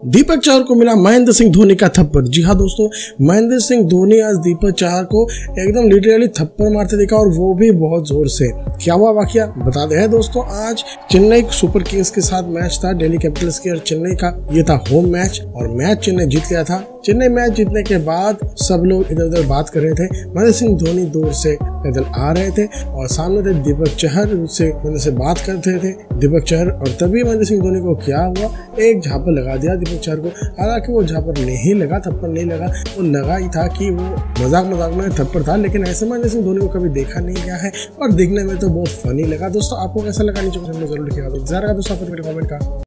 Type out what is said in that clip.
दीपक चहर को मिला महेंद्र सिंह धोनी का थप्पड़। जी हाँ दोस्तों, महेंद्र सिंह धोनी आज दीपक चहर को एकदम लिटरली थप्पड़ मारते देखा और वो भी बहुत जोर से। क्या हुआ वाकया बता दे है दोस्तों। आज चेन्नई सुपर किंग्स के साथ मैच था, दिल्ली कैपिटल्स की और चेन्नई का। ये था होम मैच और मैच चेन्नई जीत गया था। चेन्नई मैच जीतने के बाद सब लोग इधर उधर बात कर रहे थे। महेंद्र सिंह धोनी दूर से पैदल आ रहे थे और सामने थे दीपक चहर, उससे से बात करते थे दीपक चहर। और तभी महेंद्र सिंह धोनी को क्या हुआ, एक झापड़ लगा दिया दीपक चहर को। हालांकि वो झापड़ नहीं लगा, थप्पड़ नहीं लगा, वो लगा ही था कि वो मजाक में थप्पड़ था। लेकिन ऐसे महेंद्र सिंह धोनी को कभी देखा नहीं गया है और देखने में तो बहुत फनी लगा। दोस्तों आपको कैसा लगा नीचे जरूर लिखिएगा। दोस्तों आपको मेरे कमेंट का